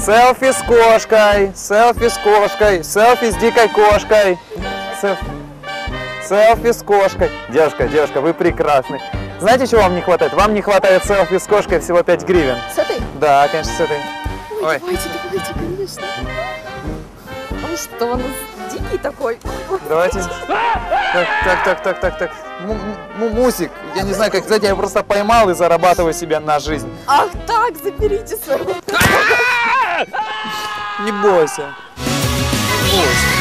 Селфи с кошкой, селфи с кошкой, селфи с дикой кошкой. Селфи с кошкой. Девушка, вы прекрасны. Знаете, чего вам не хватает? Вам не хватает селфи с кошкой всего 5 гривен. С этой? Да, конечно, с этой. Ой, давайте, конечно. Он что, он дикий такой? Давайте. Так. Мусик, я не знаю, как, знаете, я просто поймал и зарабатываю себе на жизнь. Ах так, заберите своего. Не бойся. Не бойся.